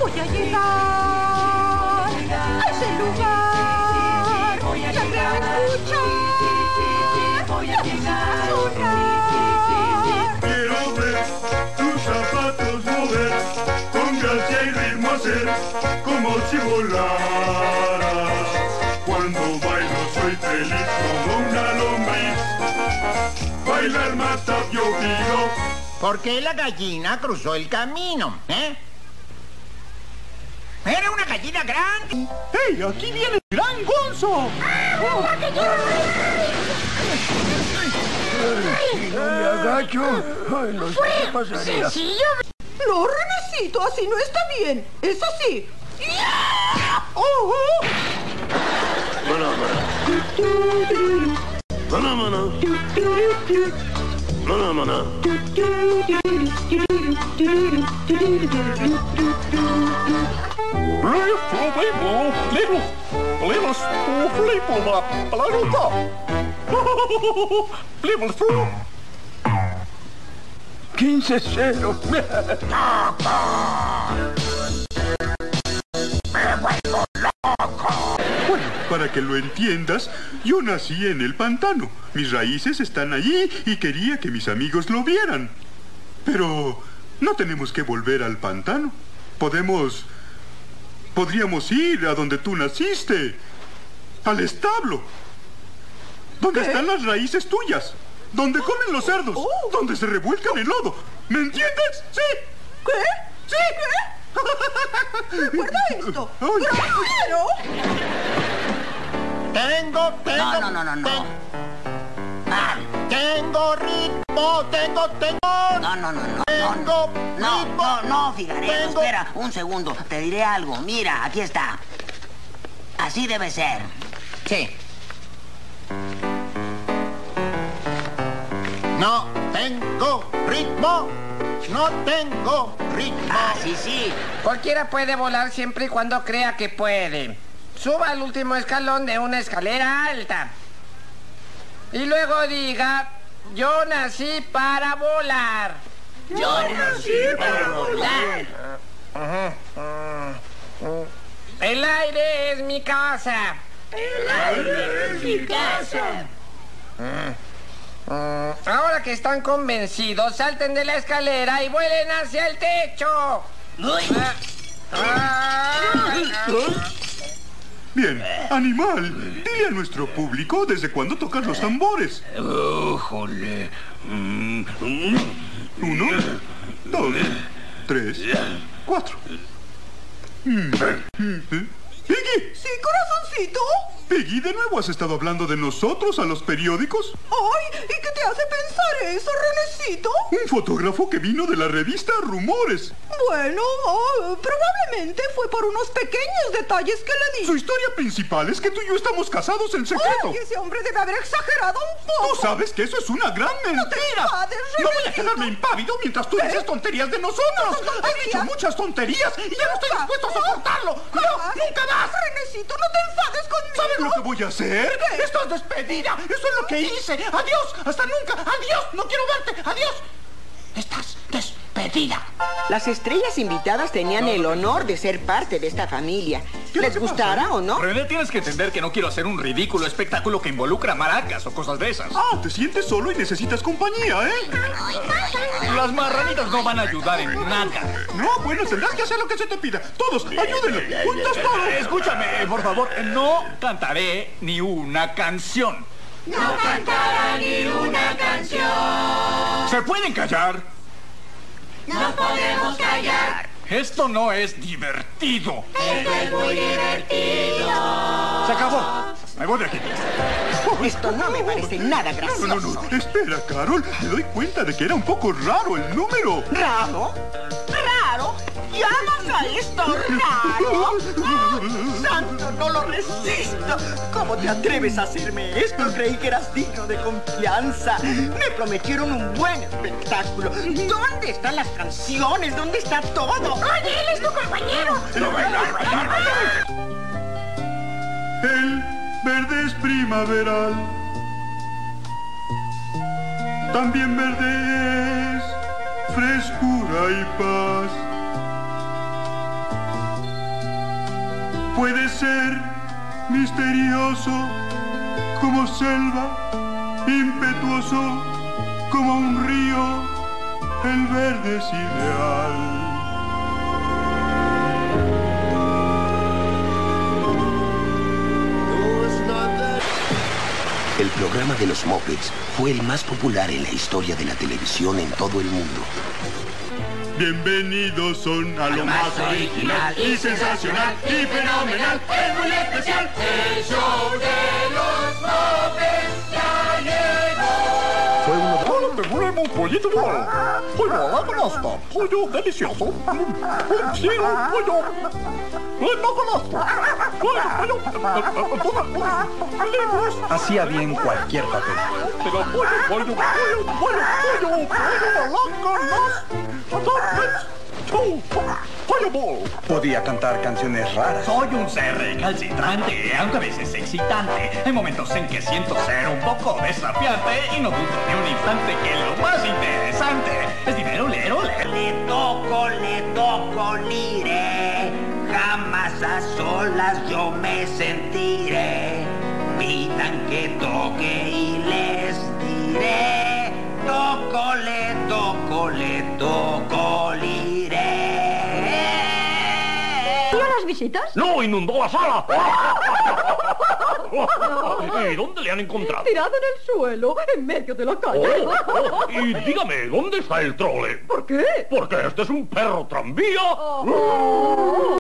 Voy a llegar a ese lugar. Ya creo escuchar la música sonar. Quiero ver tus zapatos mover, con gracia y ritmo hacer, como si volaras. Cuando bailo soy feliz como una lombriz. Bailar mata yo pido. ¿Por qué la gallina cruzó el camino, Era una gallina grande. ¡Hey! ¡Aquí viene el gran Gonzo! No me agacho. Ay, no sé qué pasaría. No, Renecito, así no está bien. Es así. Mana, mana. Mana, mana. ¡15-0! Bueno, para que lo entiendas, yo nací en el pantano. Mis raíces están allí y quería que mis amigos lo vieran. Pero no tenemos que volver al pantano. Podríamos ir a donde tú naciste. Al establo. Donde están las raíces tuyas. Donde comen los cerdos. Donde se revuelcan el lodo. ¿Me entiendes? ¿Sí? ¿Qué? ¿Sí? ¿Qué? Recuerda esto. Ay. ¡Pero! Tengo. No. Tengo ritmo, tengo. No, Figaredo, espera un segundo. Te diré algo. Mira, aquí está. Así debe ser. Sí. No tengo ritmo. Ah, sí. Cualquiera puede volar siempre y cuando crea que puede. Suba al último escalón de una escalera alta. Y luego diga, yo nací para volar. Yo nací para volar. El aire es mi casa. El aire es mi casa. Ahora que están convencidos, salten de la escalera y vuelen hacia el techo. Bien, animal, dile a nuestro público desde cuándo tocas los tambores. ¡Jole! 1, 2, 3, 4. ¡Piggy! Sí, corazoncito. Piggy, ¿de nuevo has estado hablando de nosotros a los periódicos? Ay, ¿y qué te hace pensar eso, Renecito? Un fotógrafo que vino de la revista Rumores. Bueno, probablemente fue por unos pequeños detalles que le di. Su historia principal es que tú y yo estamos casados en secreto. Ay, ese hombre debe haber exagerado un poco. Tú sabes que eso es una gran mentira. No te enfades, No voy a Renecito. quedarme impávido mientras tú dices tonterías de nosotros. Has dicho muchas tonterías y ya no estoy dispuesto a soportarlo. No, nunca más. Renecito, no te enfades conmigo. ¿Sabes lo que voy a hacer? ¿Qué? Estás despedida. Eso es lo que hice. Adiós. Hasta nunca. Adiós. No quiero verte. Adiós. Estás despedida. Las estrellas invitadas tenían el honor de ser parte de esta familia. ¿Les gustara o no? René, tienes que entender que no quiero hacer un ridículo espectáculo que involucra maracas o cosas de esas. Ah, te sientes solo y necesitas compañía, ¿eh? Las marranitas no van a ayudar en nada. No, bueno, tendrás que hacer lo que se te pida. Todos, ayúdenlo. Juntos todos. Escúchame, por favor, no cantaré ni una canción. No cantará ni una canción. ¿Se pueden callar? No podemos callar. Esto no es divertido. Esto es muy divertido. Se acabó. Me voy de aquí. Esto no me parece nada gracioso. No. Espera, Carol. Me doy cuenta de que era un poco raro el número. ¿Raro? ¿Raro? ¿Llamas a esto raro? ¡Oh, santo, no lo resisto! ¿Cómo te atreves a hacerme esto? Creí que eras digno de confianza. Me prometieron un buen espectáculo. ¿Dónde están las canciones? ¿Dónde está todo? Oye, él es tu compañero. El verde es primaveral. También verde es frescura y paz. Puede ser misterioso como selva, impetuoso como un río, el verde es ideal. El programa de los Muppets fue el más popular en la historia de la televisión en todo el mundo. Bienvenidos son a lo más original y sensacional y fenomenal, es muy especial. El show de los Muppets ya llegó. Fue uno de los tendremos pollito bol, pollo a la canasta, pollo delicioso, un cielo, pollo, no conozco, libros. Hacía bien cualquier papel. Pero pollo a la canasta, pollo bol. Podía cantar canciones raras. Soy un ser recalcitrante, aunque a veces excitante. Hay momentos en que siento ser un poco desafiante y no dudo ni un instante que lo más interesante es dinero, lero. Le toco, lire. Jamás a solas yo me sentiré. Pidan que toque y les diré. Toco, lire. ¿Y a las visitas? ¡No, inundó la sala! ¿Y dónde le han encontrado? Tirado en el suelo, en medio de la calle. Y dígame, ¿dónde está el trole? ¿Por qué? Porque este es un perro tranvía.